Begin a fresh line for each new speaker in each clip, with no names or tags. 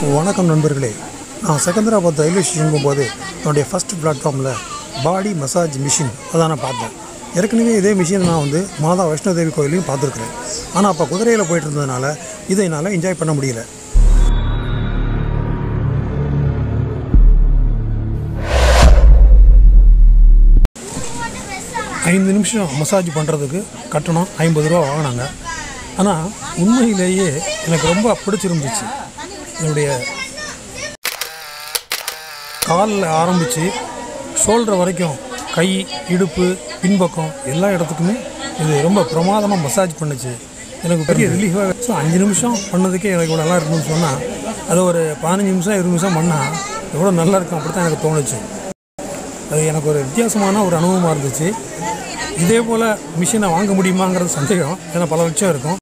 வணக்கம் நண்பர்களே, நான் செகந்திராபாத் ரயில்வே ஸ்டேஷன் போகும்போது என்னுடைய ஃபஸ்ட் பிளாட்ஃபார்மில் பாடி மசாஜ் மிஷின் அதான் நான் பார்த்தேன். ஏற்கனவே இதே மிஷின் நான் மாதா வைஷ்ணோ தேவி கோயிலையும் பார்த்துருக்குறேன். ஆனால் அப்போ குதிரையில் போயிட்டு இருந்ததுனால இதை என்னால் என்ஜாய் பண்ண முடியல. ஐந்து நிமிஷம் மசாஜ் பண்ணுறதுக்கு கட்டணம் 50 ரூபா வாங்கினாங்க. ஆனால் உண்மையிலேயே எனக்கு ரொம்ப பிடிச்சிருந்துச்சு. என்னுடைய காலில் ஆரம்பித்து ஷோல்டர் வரைக்கும், கை, இடுப்பு, பின்பக்கம் எல்லா இடத்துக்குமே இது ரொம்ப பிரமாதமாக மசாஜ் பண்ணுச்சு. எனக்கு பெரிய ரிலீஃபாக 5 நிமிஷம் பண்ணதுக்கே எனக்கு இவ்வளோ நல்லா இருக்குன்னு சொன்னால், அதை ஒரு 15 நிமிஷம் 20 நிமிஷம் பண்ணால் எவ்வளோ நல்லா இருக்கும் அப்படி தான் எனக்கு தோணுச்சு. அது எனக்கு ஒரு வித்தியாசமான ஒரு அனுபவமாக இருந்துச்சு. இதே போல் மிஷினை வாங்க முடியுமாங்கிறது சந்தேகம், ஏன்னா பல லட்சம் இருக்கும்.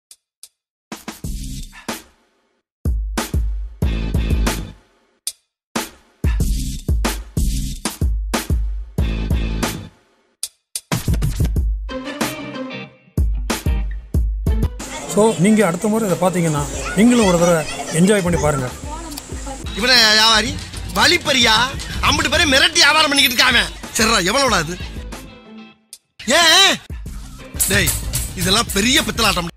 ஸோ நீங்கள் அடுத்த முறை இதை பார்த்தீங்கன்னா நீங்களும் ஒரு தடவை என்ஜாய் பண்ணி பாருங்கள்.
இவனை வியாபாரி வழிப்பறியா அம்பிட்டு பேரை மிரட்டி வியாபாரம் பண்ணிக்கிட்டு இருக்காம. சரிடா, எவ்வளோடா அது? ஏன் டேய், இதெல்லாம் பெரிய பித்தலாட்டம்.